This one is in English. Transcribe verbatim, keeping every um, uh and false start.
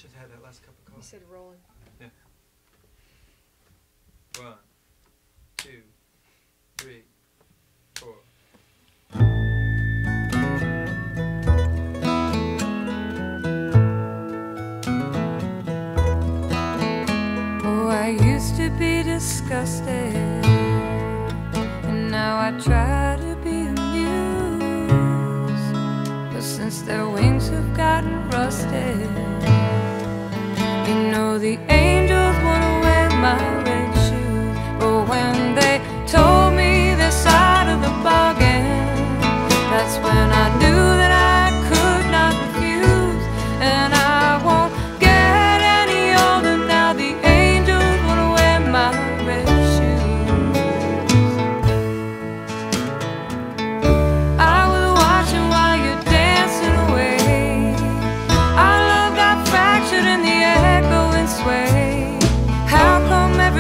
should have had that last cup of coffee. You said rolling. Yeah. One, two, three, four. Oh, I used to be disgusted, and now I try